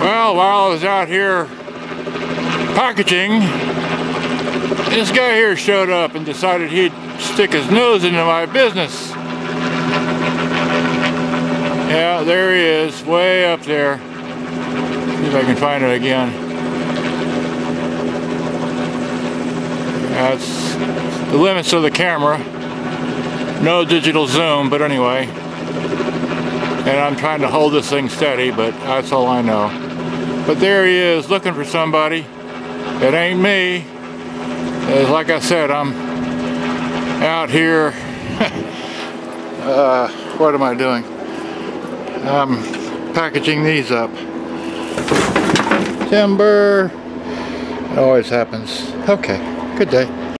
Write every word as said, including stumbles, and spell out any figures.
Well, while I was out here packaging, this guy here showed up and decided he'd stick his nose into my business. Yeah, there he is, way up there. See if I can find it again. That's the limits of the camera. No digital zoom, but anyway. And I'm trying to hold this thing steady, but that's all I know. But there he is, looking for somebody. It ain't me. As like I said, I'm out here. uh, what am I doing? I'm packaging these up. Timber. It always happens. Okay, good day.